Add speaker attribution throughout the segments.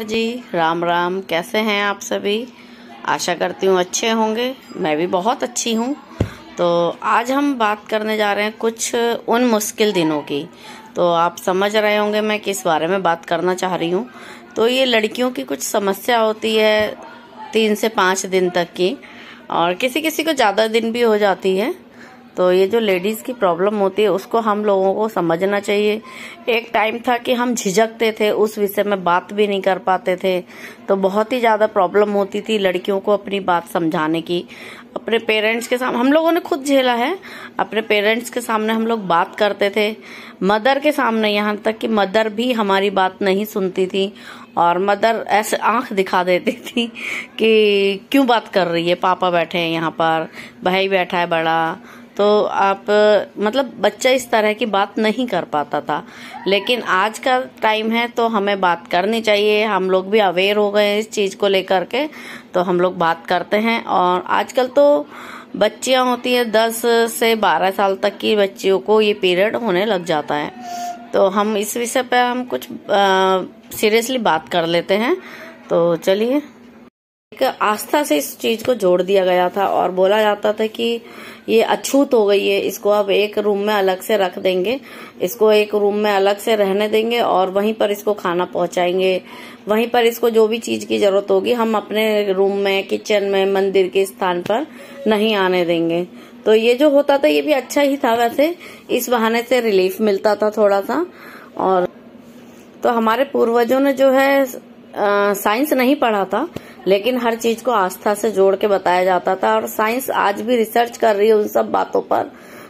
Speaker 1: नमस्कार जी, राम राम। कैसे हैं आप सभी? आशा करती हूँ अच्छे होंगे। मैं भी बहुत अच्छी हूँ। तो आज हम बात करने जा रहे हैं कुछ उन मुश्किल दिनों की। तो आप समझ रहे होंगे मैं किस बारे में बात करना चाह रही हूँ। तो ये लड़कियों की कुछ समस्या होती है 3 से 5 दिन तक की, और किसी किसी को ज़्यादा दिन भी हो जाती है। तो ये जो लेडीज़ की प्रॉब्लम होती है उसको हम लोगों को समझना चाहिए। एक टाइम था कि हम झिझकते थे, उस विषय में बात भी नहीं कर पाते थे, तो बहुत ही ज़्यादा प्रॉब्लम होती थी लड़कियों को अपनी बात समझाने की। अपने पेरेंट्स के सामने हम लोगों ने खुद झेला है। अपने पेरेंट्स के सामने हम लोग बात करते थे, मदर के सामने, यहाँ तक कि मदर भी हमारी बात नहीं सुनती थी और मदर ऐसे आंख दिखा देती थी कि क्यों बात कर रही है, पापा बैठे हैं यहाँ पर, भाई बैठा है बड़ा। तो आप मतलब बच्चा इस तरह की बात नहीं कर पाता था। लेकिन आज का टाइम है तो हमें बात करनी चाहिए। हम लोग भी अवेयर हो गए इस चीज़ को लेकर के, तो हम लोग बात करते हैं। और आजकल तो बच्चियां होती हैं 10 से 12 साल तक की बच्चियों को ये पीरियड होने लग जाता है। तो हम इस विषय पे हम कुछ सीरियसली बात कर लेते हैं। तो चलिए। एक आस्था से इस चीज को जोड़ दिया गया था और बोला जाता था कि ये अछूत हो गई है, इसको अब एक रूम में अलग से रख देंगे, इसको एक रूम में अलग से रहने देंगे और वहीं पर इसको खाना पहुंचाएंगे, वहीं पर इसको जो भी चीज की जरूरत होगी हम अपने रूम में, किचन में, मंदिर के स्थान पर नहीं आने देंगे। तो ये जो होता था ये भी अच्छा ही था वैसे, इस बहाने से रिलीफ मिलता था थोड़ा सा। और तो हमारे पूर्वजों ने जो है साइंस नहीं पढ़ा था, लेकिन हर चीज को आस्था से जोड़ के बताया जाता था। और साइंस आज भी रिसर्च कर रही है उन सब बातों पर,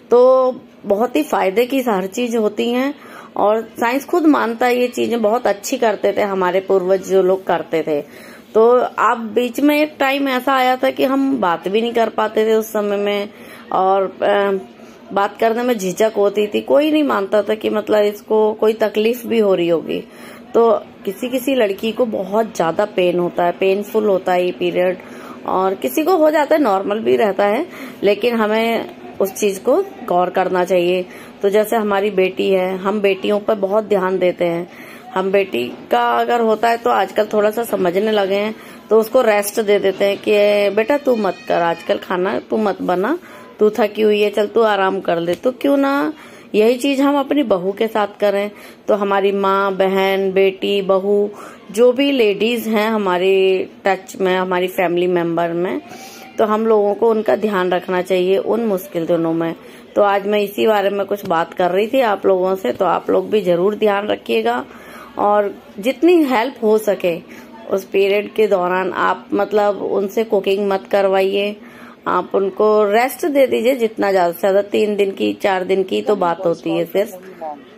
Speaker 1: तो बहुत ही फायदे की हर चीज होती हैं। और साइंस खुद मानता है ये चीजें बहुत अच्छी करते थे हमारे पूर्वज जो लोग करते थे। तो आप बीच में एक टाइम ऐसा आया था कि हम बात भी नहीं कर पाते थे उस समय में, और बात करने में झिझक होती थी। कोई नहीं मानता था कि मतलब इसको कोई तकलीफ भी हो रही होगी। तो किसी किसी लड़की को बहुत ज्यादा पेन होता है, पेनफुल होता है ये पीरियड, और किसी को हो जाता है, नॉर्मल भी रहता है। लेकिन हमें उस चीज को गौर करना चाहिए। तो जैसे हमारी बेटी है, हम बेटियों पर बहुत ध्यान देते हैं। हम बेटी का अगर होता है तो आजकल थोड़ा सा समझने लगे हैं, तो उसको रेस्ट दे देते हैं कि बेटा तू मत कर, आजकल खाना तू मत बना, तू थकी हुई है, चल तू आराम कर ले। तो क्यों ना यही चीज हम अपनी बहू के साथ करें। तो हमारी माँ, बहन, बेटी, बहू, जो भी लेडीज हैं हमारे टच में, हमारी फैमिली मेंबर में, तो हम लोगों को उनका ध्यान रखना चाहिए उन मुश्किल दिनों में। तो आज मैं इसी बारे में कुछ बात कर रही थी आप लोगों से, तो आप लोग भी जरूर ध्यान रखिएगा। और जितनी हेल्प हो सके उस पीरियड के दौरान आप मतलब उनसे कुकिंग मत करवाइए, आप उनको रेस्ट दे दीजिए जितना ज्यादा से ज्यादा। 3 दिन की, 4 दिन की तो बात होती है सिर्फ।